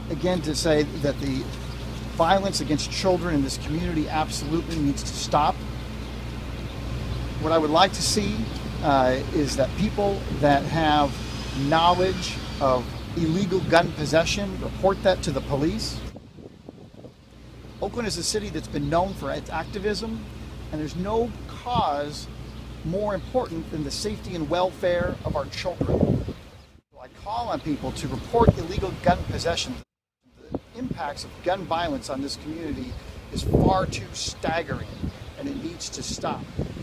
again to say that the violence against children in this community absolutely needs to stop. What I would like to see is that people that have knowledge of illegal gun possession report that to the police. Oakland is a city that's been known for its activism, and there's no cause more important than the safety and welfare of our children. So I call on people to report illegal gun possession. The impacts of gun violence on this community is far too staggering, and it needs to stop.